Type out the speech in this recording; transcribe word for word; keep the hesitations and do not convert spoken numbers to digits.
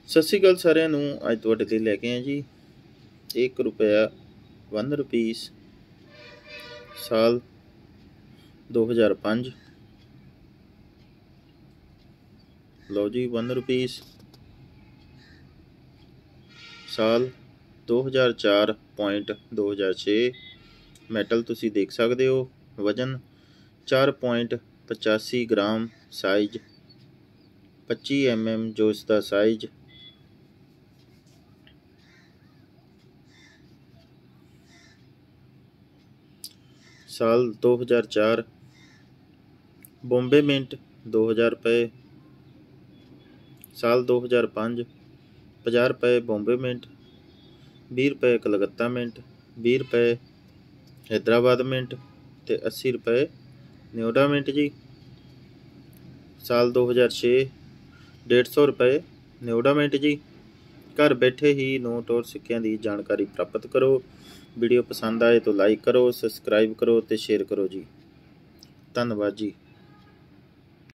ਸਤਿ ਸ਼੍ਰੀ ਅਕਾਲ ਸਾਰਿਆਂ ਨੂੰ। ਅੱਜ ਤੁਹਾਡੇ ਲਈ ਲੈ ਕੇ ਆਏ ਜੀ ਇੱਕ ਰੁਪਇਆ ਵਨ ਰੁਪੀਸ ਸਾਲ ਦੋ ਹਜ਼ਾਰ ਪੰਜ। ਲਓ ਜੀ, ਵਨ ਰੁਪੀਸ ਸਾਲ ਦੋ ਹਜ਼ਾਰ ਚਾਰ ਪੁਆਇੰਟ ਦੋ ਹਜ਼ਾਰ ਛੇ। ਮੈਟਲ ਤੁਸੀਂ ਦੇਖ ਸਕਦੇ ਹੋ। ਵਜ਼ਨ ਚਾਰ ਪੁਆਇੰਟ ਪਚਾਸੀ ਗ੍ਰਾਮ। ਸਾਈਜ਼ ਪੱਚੀ ਐਮ ਐਮ ਜੋ ਇਸ ਦਾ ਸਾਈਜ਼। ਸਾਲ ਦੋ ਹਜ਼ਾਰ ਚਾਰ। ਬੰਬੇ ਮਿੰਟ ਦੋ ਹਜ਼ਾਰ ਰੁਪਏ। ਸਾਲ ਦੋ ਹਜ਼ਾਰ ਪੰਜ। ਪੰਜਾਹ ਰੁਪਏ ਬੰਬੇ ਮਿੰਟ, ਵੀਹ ਰੁਪਏ ਕਲਕੱਤਾ ਮਿੰਟ, ਵੀਹ ਰੁਪਏ ਹੈਦਰਾਬਾਦ ਮਿੰਟ ਅਤੇ ਅੱਸੀ ਰੁਪਏ ਨਿਊਡਾ ਮਿੰਟ ਜੀ। ਸਾਲ ਦੋ ਹਜ਼ਾਰ ਛੇ। ਡੇਢ ਸੌ ਰੁਪਏ ਨਿਊਡਾ ਮਿੰਟ ਜੀ। ਘਰ ਬੈਠੇ ਹੀ ਨੋਟ ਔਰ ਸਿੱਕਿਆਂ ਦੀ ਜਾਣਕਾਰੀ ਪ੍ਰਾਪਤ ਕਰੋ। ਵੀਡੀਓ ਪਸੰਦ ਆਏ ਤਾਂ ਲਾਈਕ ਕਰੋ, ਸਬਸਕ੍ਰਾਈਬ ਕਰੋ ਅਤੇ ਸ਼ੇਅਰ ਕਰੋ ਜੀ। ਧੰਨਵਾਦ ਜੀ।